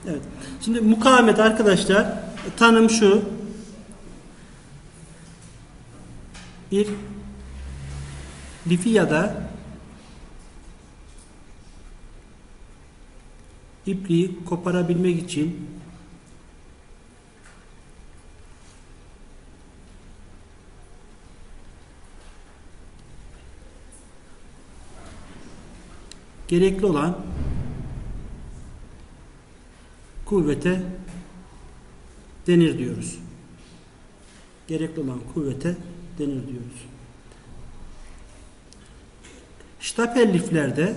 Evet. Şimdi mukavemet arkadaşlar, tanım şu. Bir lifi ya da ipliği koparabilmek için gerekli olan kuvvete denir diyoruz. Gerekli olan kuvvete denir diyoruz. Stapel liflerde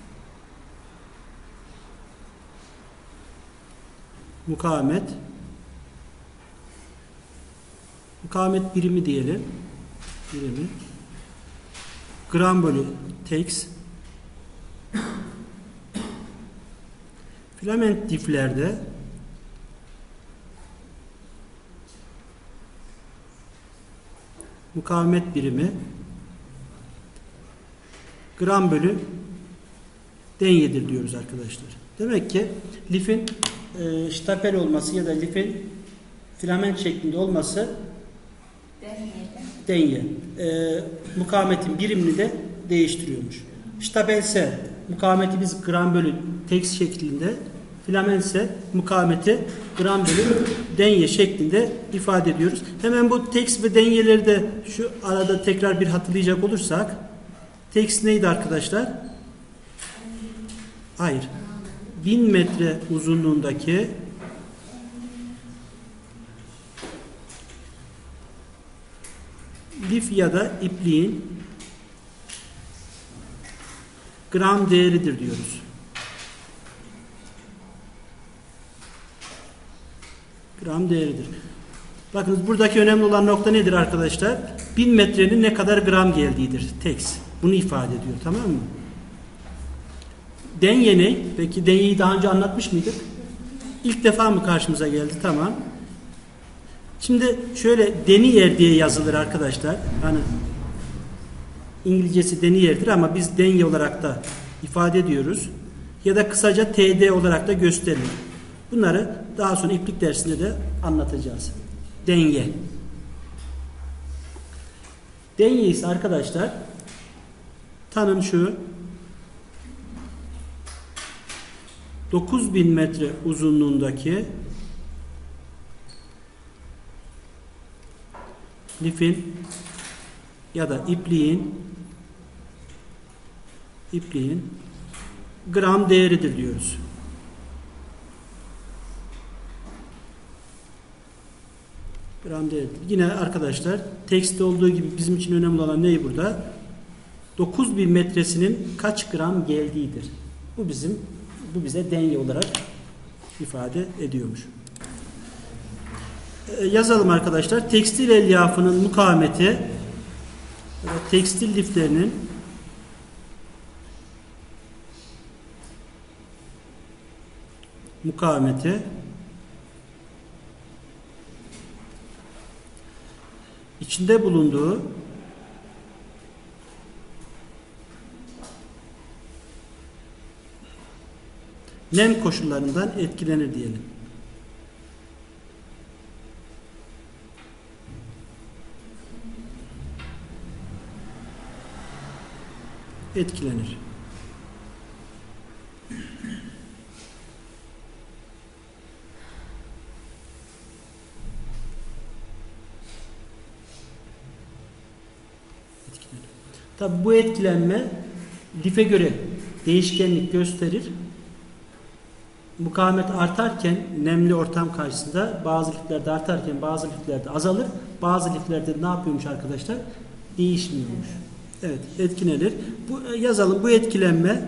mukavemet birimi diyelim. Birimi gram bölü Tex. Filament liflerde mukavemet birimi gram bölü denyedir diyoruz arkadaşlar. Demek ki lifin stapel olması ya da lifin filament şeklinde olması denye. Mukavemetin birimini de değiştiriyormuş. Stapelse mukavemeti biz gram bölü Tex şeklinde, filamentse mukavemeti gram bölü denye şeklinde ifade ediyoruz. Hemen bu Tex ve denyeleri de şu arada tekrar bir hatırlayacak olursak, Tex neydi arkadaşlar? Hayır. 1000 metre uzunluğundaki lif ya da ipliğin gram değeridir diyoruz. Gram değeridir. Bakınız buradaki önemli olan nokta nedir arkadaşlar? 1000 metrenin ne kadar gram geldiğidir. Tex. Bunu ifade ediyor. Tamam mı? Denye ne? Peki denyeyi daha önce anlatmış mıydık? İlk defa mı karşımıza geldi? Tamam. Şimdi şöyle denier diye yazılır arkadaşlar. Hani İngilizcesi denier'dir ama biz denye olarak da ifade ediyoruz. Ya da kısaca TD olarak da gösterilir. Bunları daha sonra iplik dersinde de anlatacağız. Denye. Denye ise arkadaşlar tanım şu: 9000 metre uzunluğundaki lifin ya da ipliğin gram değeridir diyoruz. Gram değeridir. Yine arkadaşlar tekste olduğu gibi bizim için önemli olan ne burada? 9000 metresinin kaç gram geldiğidir. Bu bize denye olarak ifade ediyormuş. Yazalım arkadaşlar. Tekstil elyafının mukavemeti, tekstil liflerinin mukavemeti içinde bulunduğu nem koşullarından etkilenir diyelim. Etkilenir. Tabi bu etkilenme life göre değişkenlik gösterir. Mukavemet artarken nemli ortam karşısında bazı liflerde artarken bazı liflerde azalır. Bazı liflerde ne yapıyormuş arkadaşlar? Değişmiyormuş. Evet, etkilenir. Yazalım bu etkilenme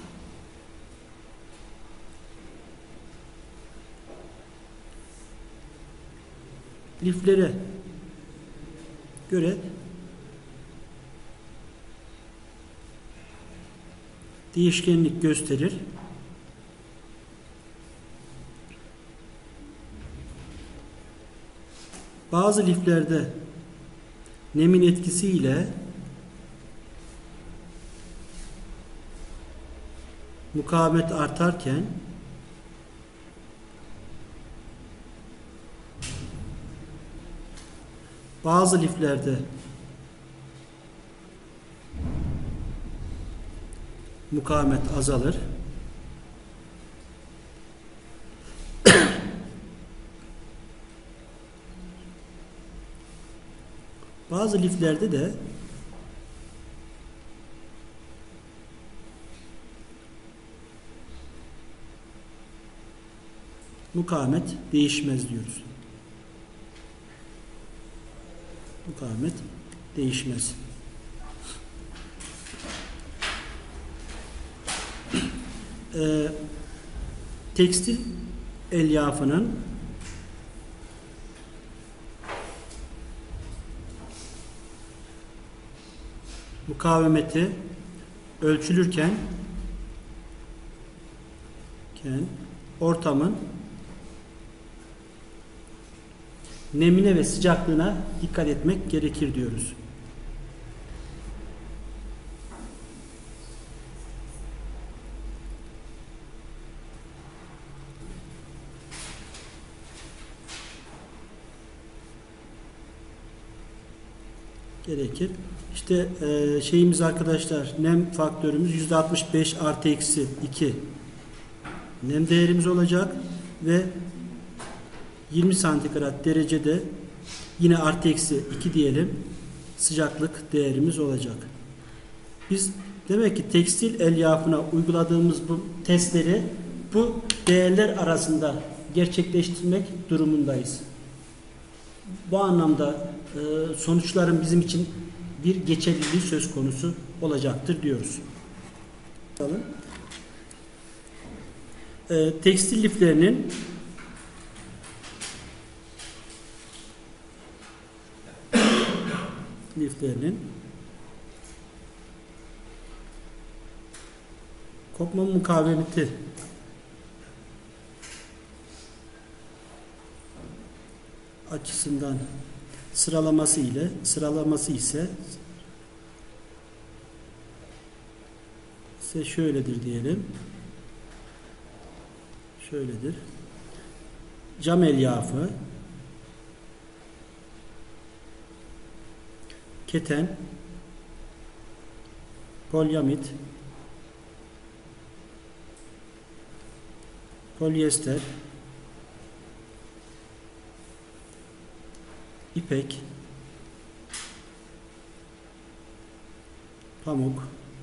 liflere göre değişkenlik gösterir. Bazı liflerde nemin etkisiyle mukavemet artarken bazı liflerde mukavemet azalır. Bazı liflerde de mukavemet değişmez diyoruz. Mukavemet değişmez. Tekstil elyafının mukavemeti ölçülürken ortamın nemine ve sıcaklığına dikkat etmek gerekir diyoruz. Gerekir. İşte şeyimiz arkadaşlar, nem faktörümüz %65 artı eksi 2 nem değerimiz olacak ve 20 santigrat derecede yine artı eksi 2 diyelim sıcaklık değerimiz olacak. Biz demek ki tekstil elyafına uyguladığımız bu testleri bu değerler arasında gerçekleştirmek durumundayız. Bu anlamda sonuçların bizim için bir geçerliliği söz konusu olacaktır diyoruz. Tekstil liflerinin kopma mukavemeti açısından sıralaması ise şöyledir diyelim. Şöyledir. Cam elyafı, keten, polyamit, polyester, ipek, pamuk,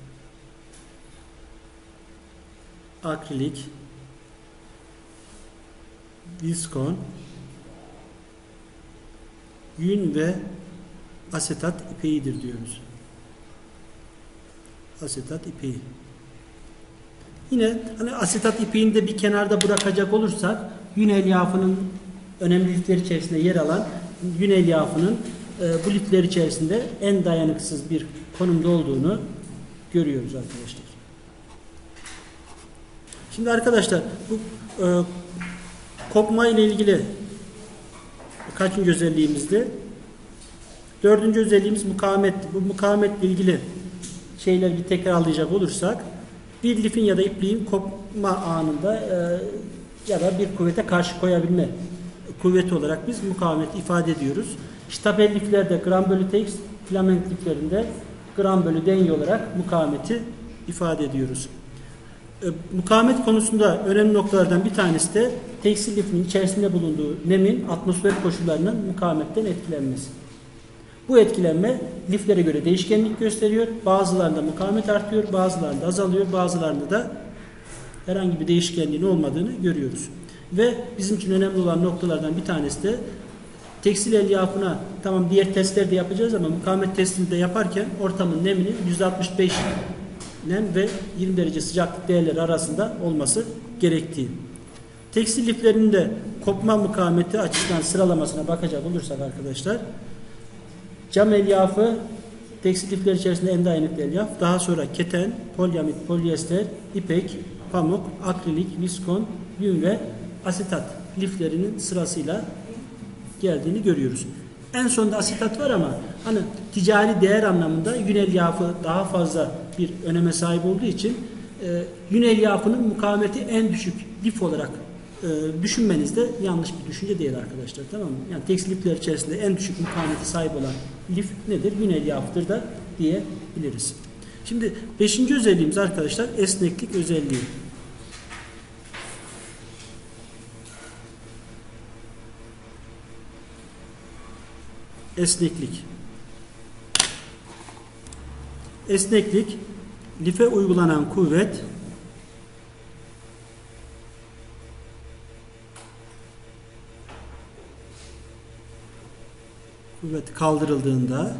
akrilik, viskon, yün ve asetat ipeğidir diyoruz. Asetat ipeği. Yine hani asetat ipeğini de bir kenarda bırakacak olursak yün elyafının önemli lifler içerisinde yer alan yün elyafının bu lifler içerisinde en dayanıksız bir konumda olduğunu görüyoruz arkadaşlar. Şimdi arkadaşlar bu kopma ile ilgili kaçıncı özelliğimizdi? 4. özelliğimiz mukavemet. Bu mukavemetle ilgili şeyleri bir tekrarlayacak olursak bir lifin ya da ipliğin kopma anında ya da bir kuvvete karşı koyabilme kuvveti olarak biz mukavemeti ifade ediyoruz. Ştapel liflerde gram bölü Tx, filament liflerinde gram bölü denyi olarak mukavemeti ifade ediyoruz. Mukavemet konusunda önemli noktalardan bir tanesi de tekstil lifinin içerisinde bulunduğu nemin atmosfer koşullarının mukavemetten etkilenmesi. Bu etkilenme liflere göre değişkenlik gösteriyor. Bazılarında mukavemet artıyor, bazılarında azalıyor, bazılarında da herhangi bir değişkenliğin olmadığını görüyoruz. Ve bizim için önemli olan noktalardan bir tanesi de tekstil elyafına tamam diğer testleri de yapacağız ama mukavemet testini de yaparken ortamın neminin %65 nem ve 20 derece sıcaklık değerleri arasında olması gerektiği. Tekstil liflerinin de kopma mukavemeti açısından sıralamasına bakacak olursak arkadaşlar cam elyafı tekstil lifler içerisinde en dayanıklı elyaf. Daha sonra keten, polyamit, polyester, ipek, pamuk, akrilik, viskon, yün ve asetat liflerinin sırasıyla geldiğini görüyoruz. En sonda asetat var ama hani ticari değer anlamında yün elyafı daha fazla bir öneme sahip olduğu için yün elyafının mukavemeti en düşük lif olarak düşünmeniz de yanlış bir düşünce değil arkadaşlar. Tamam mı? Yani tekstil lifler içerisinde en düşük mukavemete sahip olan lif nedir? Yün elyafıdır da diyebiliriz. Şimdi 5. özelliğimiz arkadaşlar esneklik özelliği. Esneklik. Esneklik, life uygulanan kuvvet kaldırıldığında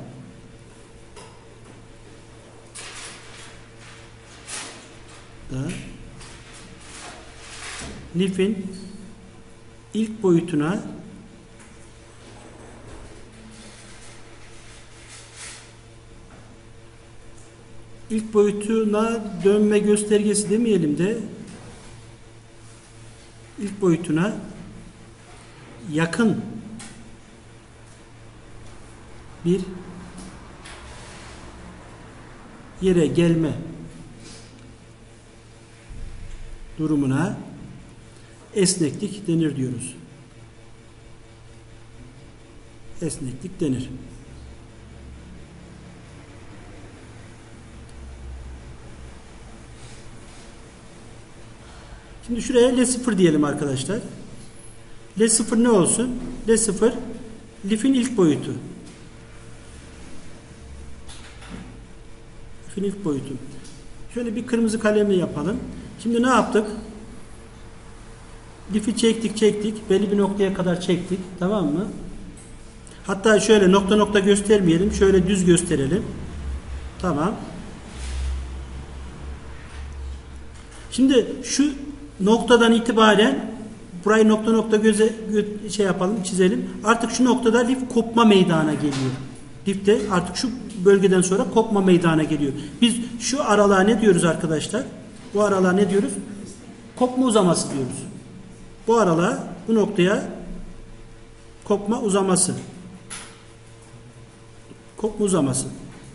da lifin ilk boyutuna dönme göstergesi demeyelim de ilk boyutuna yakın bir yere gelme durumuna esneklik denir diyoruz. Esneklik denir. Şimdi şuraya L0 diyelim arkadaşlar. L0 ne olsun? L0 lifin ilk boyutu. Lifin ilk boyutu. Şöyle bir kırmızı kalemle yapalım. Şimdi ne yaptık? Lifi çektik. Belli bir noktaya kadar çektik. Tamam mı? Hatta şöyle nokta nokta göstermeyelim. Şöyle düz gösterelim. Tamam. Şimdi şu noktadan itibaren burayı nokta nokta çizelim. Artık şu noktada lif kopma meydana geliyor. Lifte artık şu bölgeden sonra kopma meydana geliyor. Biz şu aralığa ne diyoruz arkadaşlar? Bu aralığa ne diyoruz? Kopma uzaması diyoruz. Bu aralığa, bu noktaya kopma uzaması. Kopma uzaması.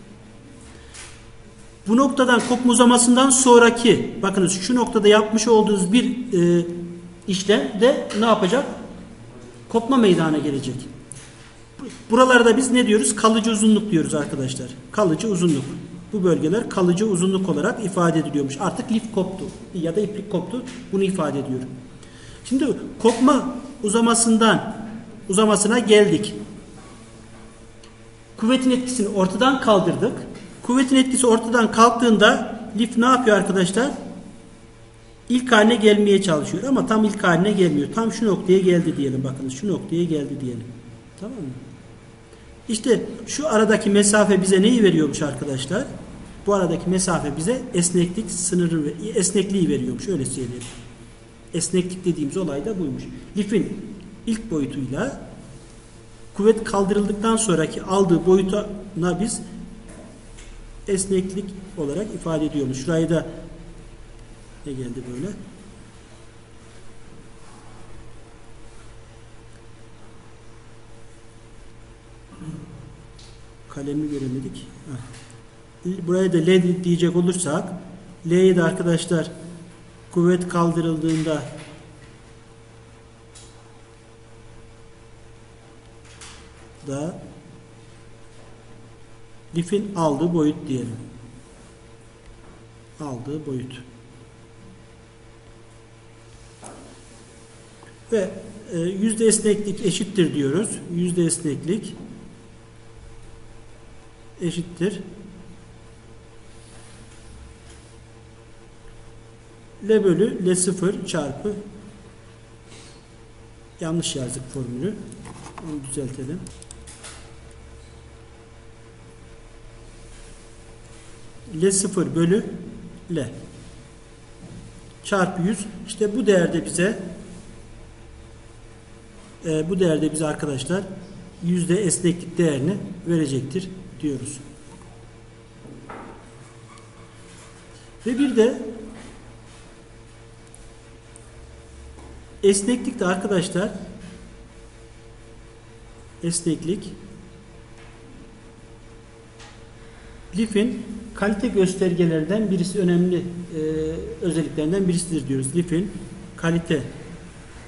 Bu noktadan kopma uzamasından sonraki, bakınız şu noktada yapmış olduğunuz bir işlem de ne yapacak? Kopma meydana gelecek. Buralarda biz ne diyoruz? Kalıcı uzunluk diyoruz arkadaşlar. Kalıcı uzunluk. Bu bölgeler kalıcı uzunluk olarak ifade ediliyormuş. Artık lif koptu ya da iplik koptu. Bunu ifade ediyor. Şimdi kopma uzamasına geldik. Kuvvetin etkisini ortadan kaldırdık. Kuvvetin etkisi ortadan kalktığında lif ne yapıyor arkadaşlar? İlk haline gelmeye çalışıyor ama tam ilk haline gelmiyor. Tam şu noktaya geldi diyelim. Bakınız şu noktaya geldi diyelim. Tamam mı? İşte şu aradaki mesafe bize neyi veriyormuş arkadaşlar? Bu aradaki mesafe bize esneklik sınırı ve esnekliği veriyormuş. Öyle söyleyelim. Esneklik dediğimiz olay da buymuş. Lifin ilk boyutuyla kuvvet kaldırıldıktan sonraki aldığı boyutuna biz esneklik olarak ifade ediyormuş. Şurayı da ne geldi böyle? Kalemi göremedik. Buraya da L diyecek olursak L'ye de arkadaşlar kuvvet kaldırıldığında da lifin aldığı boyut diyelim. Aldığı boyut. Ve yüzde esneklik eşittir diyoruz. Yüzde esneklik eşittir L bölü L0 çarpı, yanlış yazdık formülü. Onu düzeltelim. L0 bölü L çarpı 100. İşte bu değerde bize arkadaşlar yüzde esneklik değerini verecektir diyoruz. Ve bir de esneklik de arkadaşlar lifin kalite göstergelerinden birisi, önemli özelliklerinden birisidir diyoruz. Lifin kalite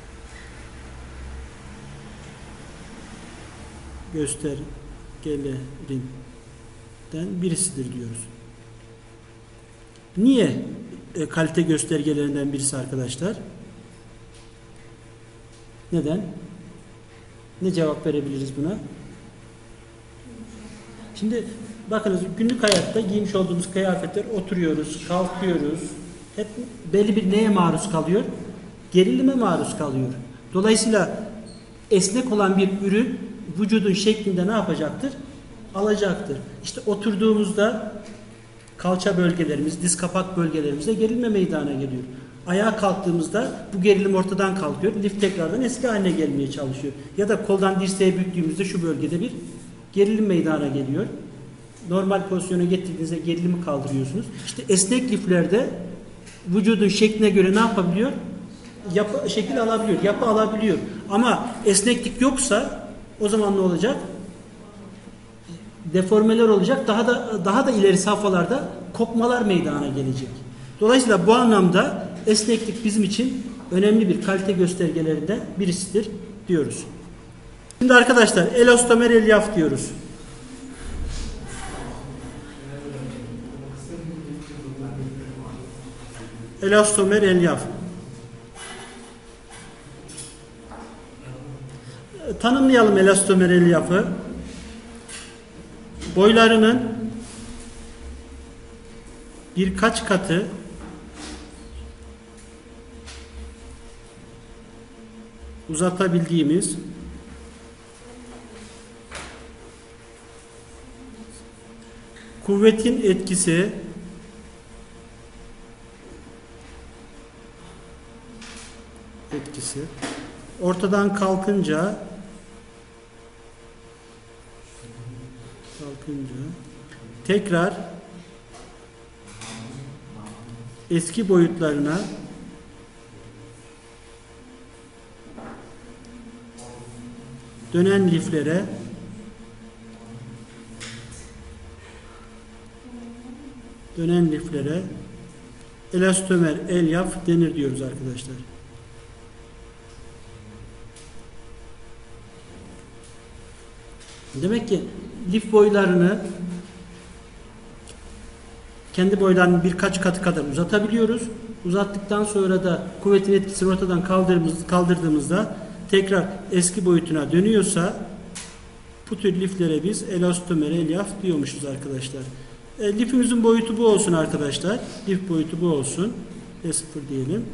göstergelerinden birisidir diyoruz. Niye kalite göstergelerinden birisi arkadaşlar? Neden? Ne cevap verebiliriz buna? Şimdi bakınız günlük hayatta giymiş olduğumuz kıyafetler, oturuyoruz, kalkıyoruz. Hep belli bir neye maruz kalıyor? Gerilime maruz kalıyor. Dolayısıyla esnek olan bir ürün vücudun şeklinde ne yapacaktır? Alacaktır. İşte oturduğumuzda kalça bölgelerimiz, diz kapak bölgelerimizde gerilme meydana geliyor. Ayağa kalktığımızda bu gerilim ortadan kalkıyor. Lif tekrardan eski haline gelmeye çalışıyor. Ya da koldan dirseğe büktüğümüzde şu bölgede bir gerilim meydana geliyor. Normal pozisyona getirdiğinizde gerilimi kaldırıyorsunuz. İşte esnek liflerde vücudun şekline göre ne yapabiliyor? Şekil alabiliyor, yapı alabiliyor. Ama esneklik yoksa o zaman ne olacak? Deformeler olacak. Daha da ileri safhalarda kopmalar meydana gelecek. Dolayısıyla bu anlamda esneklik bizim için önemli bir kalite göstergelerinden birisidir diyoruz. Şimdi arkadaşlar elastomer elyaf diyoruz. Elastomer elyaf. Tanımlayalım elastomer elyafı. Boylarının birkaç katı uzatabildiğimiz kuvvetin etkisi ortadan kalkınca tekrar eski boyutlarına dönen liflere elastomer elyaf denir diyoruz arkadaşlar. Demek ki lif boylarını kendi boylarının birkaç katı kadar uzatabiliyoruz. Uzattıktan sonra da kuvvetin etkisini ortadan kaldırdığımızda tekrar eski boyutuna dönüyorsa bu tür liflere biz elastomer elyaf diyormuşuz arkadaşlar. Lifimizin boyutu bu olsun arkadaşlar. Lif boyutu bu olsun. E0 diyelim.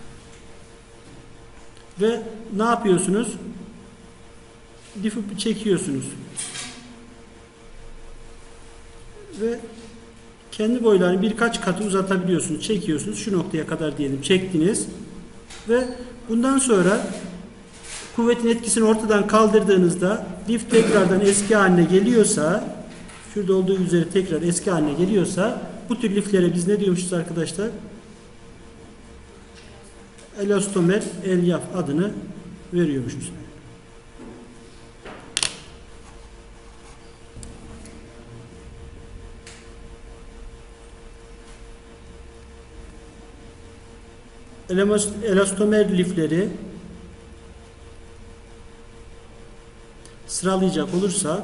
Ve ne yapıyorsunuz? Lifi çekiyorsunuz. Ve kendi boylarını birkaç katı uzatabiliyorsunuz. Çekiyorsunuz. Şu noktaya kadar diyelim. Çektiniz. Ve bundan sonra kuvvetin etkisini ortadan kaldırdığınızda lif tekrardan eski haline geliyorsa, şurada olduğu üzere tekrar eski haline geliyorsa bu tür liflere biz ne diyormuşuz arkadaşlar? Elastomer elyaf adını veriyormuşuz. Elastomer lifleri sıralayacak olursak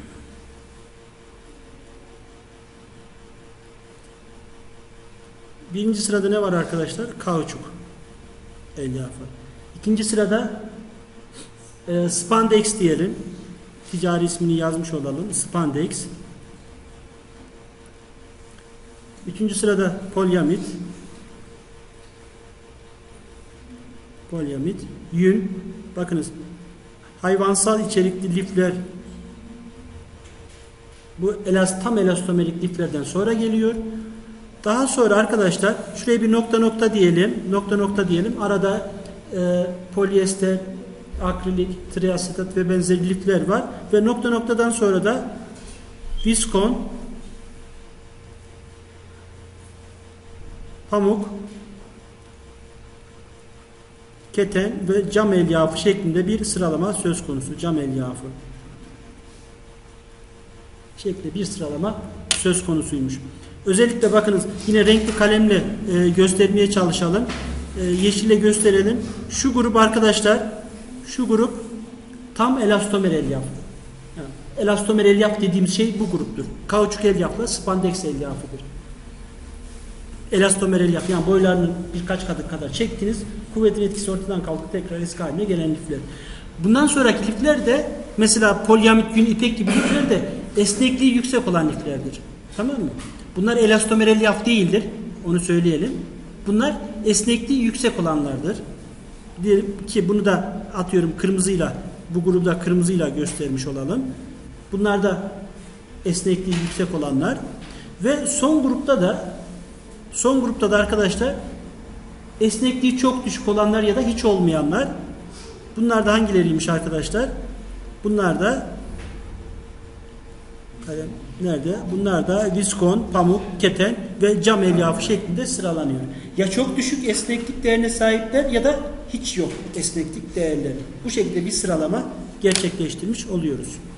birinci sırada ne var arkadaşlar? Kauçuk elyafı. İkinci sırada spandex diyelim. Ticari ismini yazmış olalım. Spandex. Üçüncü sırada polyamid. Yün. Bakınız hayvansal içerikli lifler bu tam elastomerik liflerden sonra geliyor. Daha sonra arkadaşlar şuraya bir nokta diyelim. Arada polyester, akrilik, triasetat ve benzeri lifler var ve noktadan sonra da viskon, pamuk, keten ve cam elyafı şeklinde bir sıralama söz konusu. Cam elyafı şeklinde bir sıralama söz konusuymuş. Özellikle bakınız yine renkli kalemle göstermeye çalışalım. Yeşille gösterelim. Şu grup arkadaşlar, tam elastomer elyaf. Yani elastomer elyaf dediğimiz şey bu gruptur. Kauçuk elyafla spandex elyafıdır. Elastomer elyaf yani boylarını birkaç kat kadar çektiniz, kuvvetin etkisi ortadan kalkıp tekrar eski haline gelen lifler. Bundan sonraki lifler de mesela polyamit, yün, ipek gibi lifler de esnekliği yüksek olan liflerdir. Tamam mı? Bunlar elastomer elyaf değildir. Onu söyleyelim. Bunlar esnekliği yüksek olanlardır. Diyelim ki bunu da atıyorum kırmızıyla, bu grupta kırmızıyla göstermiş olalım. Bunlar da esnekliği yüksek olanlar. Ve son grupta da arkadaşlar esnekliği çok düşük olanlar ya da hiç olmayanlar. Bunlar da hangileriymiş arkadaşlar? Bunlar da nerede? Bunlar da viskon, pamuk, keten ve cam elyafı şeklinde sıralanıyor. Ya çok düşük esneklik değerine sahipler ya da hiç yok esneklik değerleri. Bu şekilde bir sıralama gerçekleştirmiş oluyoruz.